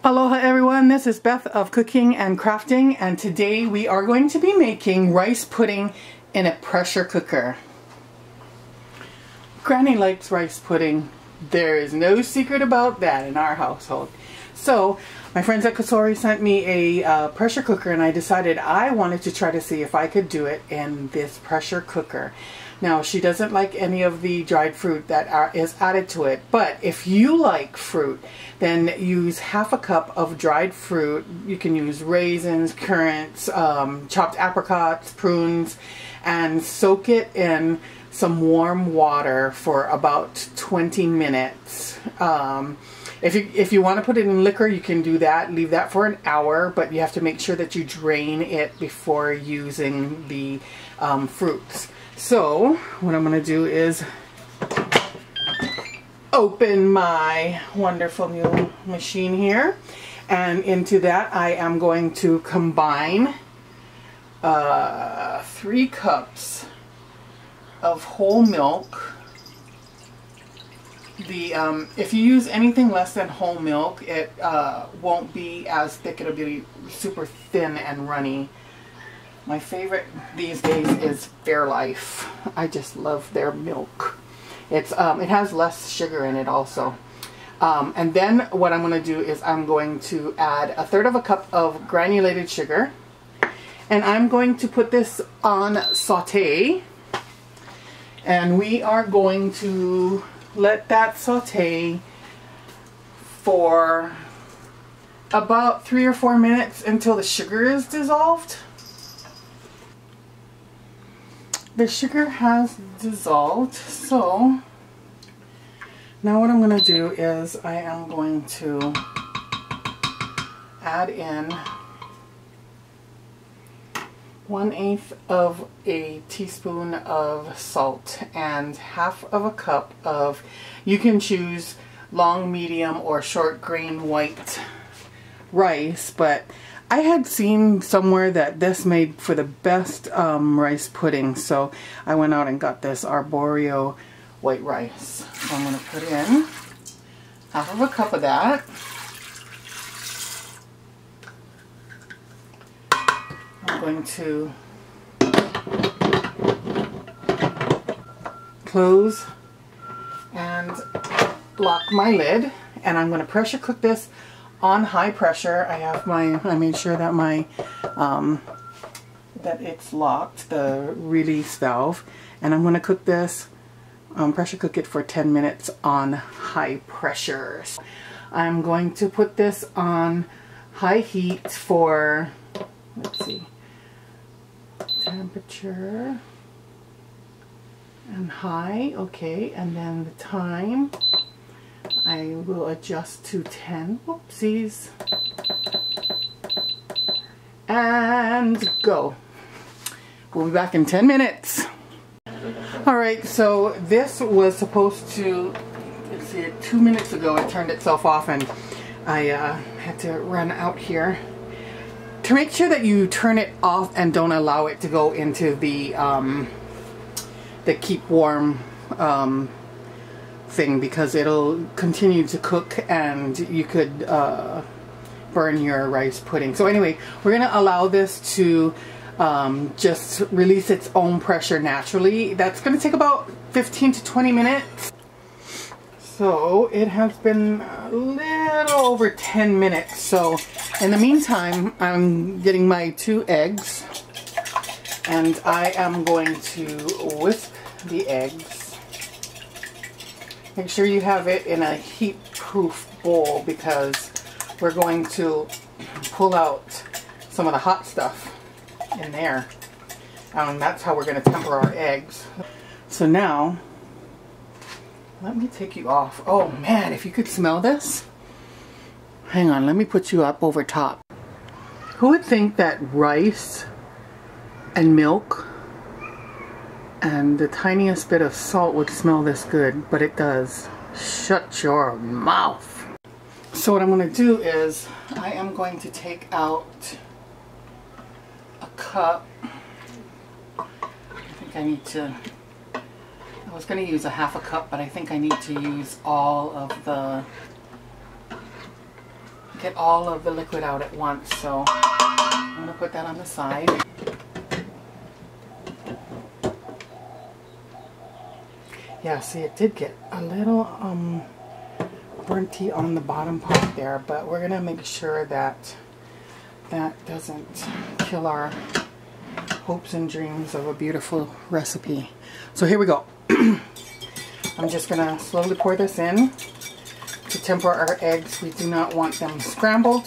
Aloha everyone, this is Beth of Cooking and Crafting, and today we are going to be making rice pudding in a pressure cooker. Granny likes rice pudding. There is no secret about that in our household. So my friends at Kasori sent me a pressure cooker, and I decided I wanted to try to see if I could do it in this pressure cooker. Now, she doesn't like any of the dried fruit that is added to it, but if you like fruit, then use half a cup of dried fruit. You can use raisins, currants, chopped apricots, prunes, and soak it in some warm water for about 20 minutes. If you want to put it in liquor, you can do that. Leave that for an hour, but you have to make sure that you drain it before using the fruits. So what I'm going to do is open my wonderful new machine here, and into that I am going to combine 3 cups of whole milk. If you use anything less than whole milk, it won't be as thick. It'll be super thin and runny. My favorite these days is Fairlife. I just love their milk. It has less sugar in it also. And then what I'm going to do is I'm going to add 1/3 cup of granulated sugar, and I'm going to put this on sauté, and we are going to let that sauté for about 3 or 4 minutes until the sugar is dissolved. The sugar has dissolved, so now what I'm going to do is I am going to add in 1/8 of a teaspoon of salt and 1/2 cup of, you can choose long, medium, or short grain white rice, but I had seen somewhere that this made for the best rice pudding, so I went out and got this arborio white rice. So I'm going to put in 1/2 cup of that. I'm going to close and lock my lid, and I'm going to pressure cook this on high pressure. I made sure that that it's locked, the release valve, and I'm going to cook this, pressure cook it for 10 minutes on high pressure. I'm going to put this on high heat for, let's see, temperature and high, okay, and then the time I will adjust to 10. Whoopsies. And go. We'll be back in 10 minutes. Alright, so this was supposed to, let's see, 2 minutes ago it turned itself off, and I had to run out here. To make sure that you turn it off and don't allow it to go into the keep warm thing, because it'll continue to cook and you could burn your rice pudding. So anyway, we're going to allow this to just release its own pressure naturally. That's going to take about 15 to 20 minutes. So it has been a little over 10 minutes. So in the meantime, I'm getting my 2 eggs, and I am going to whisk the eggs. Make sure you have it in a heat-proof bowl, because we're going to pull out some of the hot stuff in there. That's how we're going to temper our eggs. So now, let me take you off. Oh man, if you could smell this. Hang on, let me put you up over top. Who would think that rice and milk and the tiniest bit of salt would smell this good? But it does. Shut your mouth. So what I'm going to do is I am going to take out a cup. I think I need to, I was going to use 1/2 cup, but I think I need to use all of the get all of the liquid out at once. So I'm going to put that on the side. Yeah, see, it did get a little burnty on the bottom part there, but we're going to make sure that that doesn't kill our hopes and dreams of a beautiful recipe. So here we go. I'm just going to slowly pour this in to temper our eggs. We do not want them scrambled.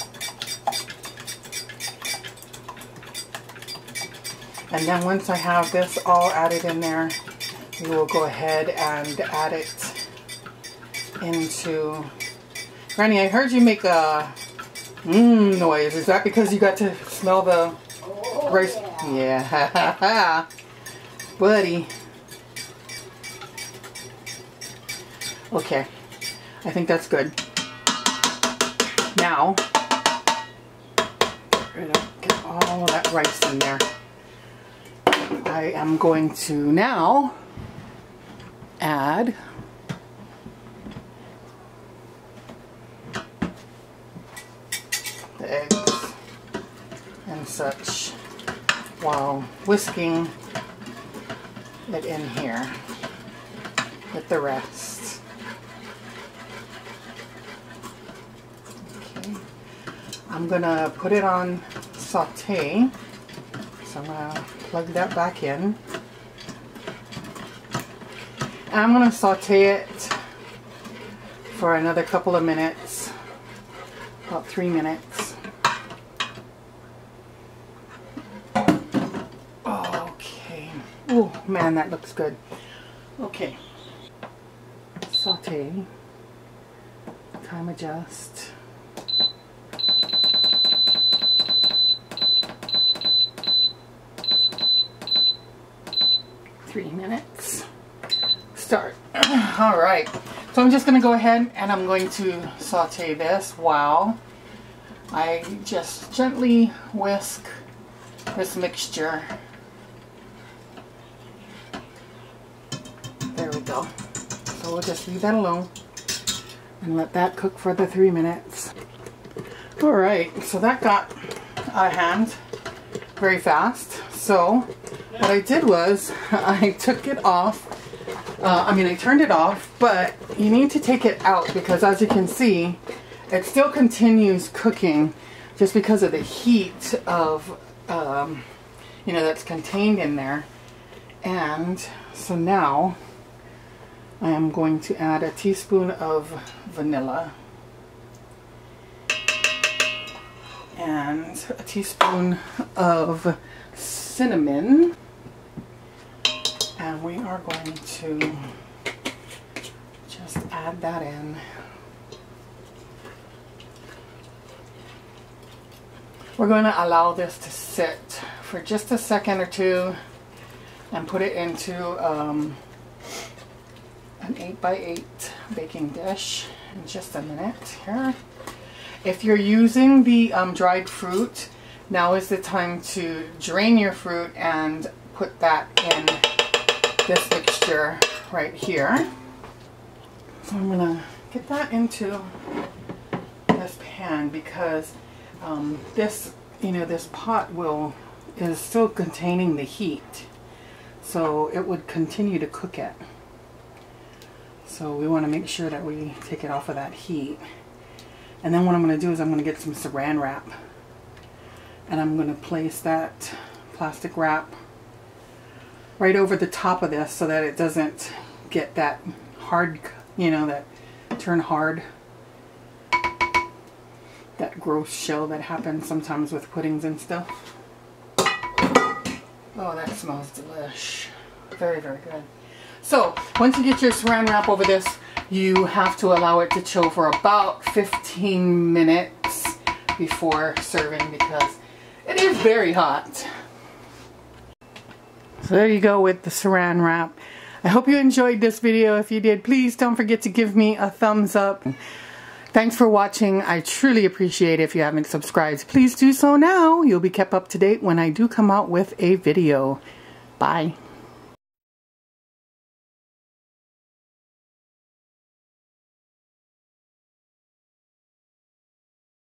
And then once I have this all added in there, we will go ahead and add it into... Granny, I heard you make a noise. Is that because you got to smell the rice? Yeah, buddy. Okay, I think that's good. Now, we're gonna get all of that rice in there. I am going to now add the eggs and such while whisking it in here with the rest. Okay, I'm gonna put it on saute, so I'm gonna plug that back in. And I'm gonna saute it for another couple of minutes, about 3 minutes. Okay. Oh man, that looks good. Okay. Saute. Time adjust. Three minutes. Start. All right. So I'm just going to go ahead and I'm going to saute this while I just gently whisk this mixture. There we go. So we'll just leave that alone and let that cook for the 3 minutes. All right. So that got out of hand very fast. So what I did was I took it off. I turned it off, but you need to take it out because as you can see, it still continues cooking just because of the heat of, that's contained in there. And so now I am going to add a teaspoon of vanilla and a teaspoon of cinnamon. And we are going to just add that in. We're going to allow this to sit for just a second or two and put it into an 8x8 baking dish in just a minute here. If you're using the dried fruit, now is the time to drain your fruit and put that in this mixture right here. So I'm gonna get that into this pan because this pot is still containing the heat, so it would continue to cook it. So we want to make sure that we take it off of that heat. And then what I'm going to do is I'm going to get some saran wrap, and I'm going to place that plastic wrap right over the top of this so that it doesn't get that hard, that turn hard, that gross shell that happens sometimes with puddings and stuff. Oh, that smells delish. Very, very good. So once you get your saran wrap over this, you have to allow it to chill for about 15 minutes before serving because it is very hot. So there you go with the saran wrap. I hope you enjoyed this video. If you did, please don't forget to give me a thumbs up. Thanks for watching. I truly appreciate it. If you haven't subscribed, please do so now. You'll be kept up to date when I do come out with a video. Bye.